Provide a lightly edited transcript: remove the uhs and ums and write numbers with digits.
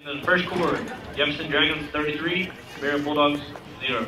In the first quarter, Jefferson Dragons 33, Bear Bulldogs 0.